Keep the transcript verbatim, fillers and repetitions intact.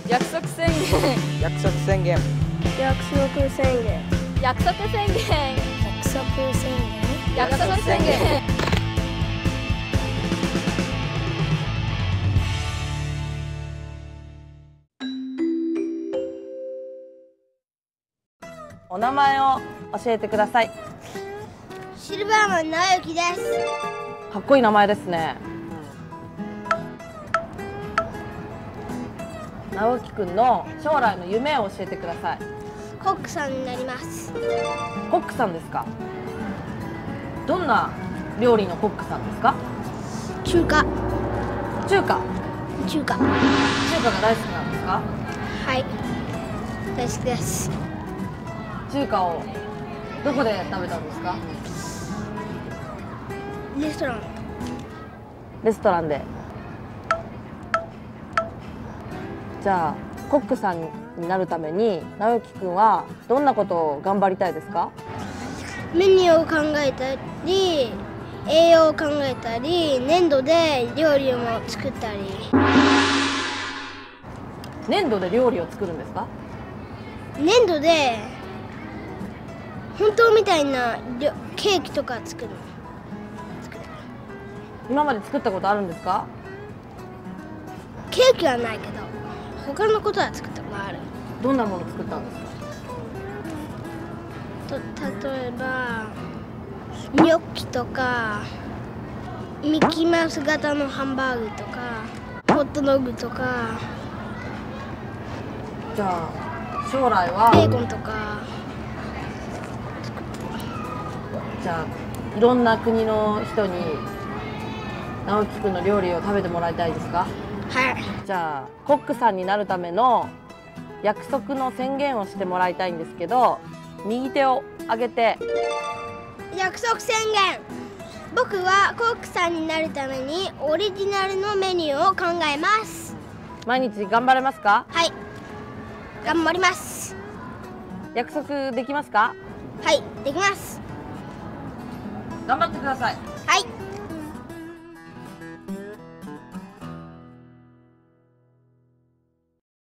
約束宣言。 約束宣言。 約束宣言。 約束宣言。 約束宣言。 約束宣言。 お名前を教えてください。 シルバーマン直之です。 かっこいい名前ですね。直樹くんの将来の夢を教えてください。 コックさんになります。 コックさんですか。どんな料理のコックさんですか。 中華。 中華。 中華。 中華が大好きなんですか。 はい。大好きです。 中華をどこで食べたんですか。 レストラン。 レストランで。じゃあコックさんになるために直樹くんはどんなことを頑張りたいですか。 メニューを考えたり、栄養を考えたり、粘土で料理も作ったり。 粘土で料理を作るんですか。 粘土で本当みたいなケーキとか作るの。作る。 今まで作ったことあるんですか。 ケーキはないけど他のことは作ったことある。 どんなもの作ったんですか。 と例えばニョッキとかミッキーマウス型のハンバーグとかホットドッグとか。 じゃあ将来はベーコンとか。 じゃあいろんな国の人に直樹くんの料理を食べてもらいたいですか。 はい。 じゃあコックさんになるための約束の宣言をしてもらいたいんですけど、右手を上げて。 約束宣言。僕はコックさんになるためにオリジナルのメニューを考えます。 毎日頑張れますか。 はい、頑張ります。 約束できますか。 はい、できます。 頑張ってください。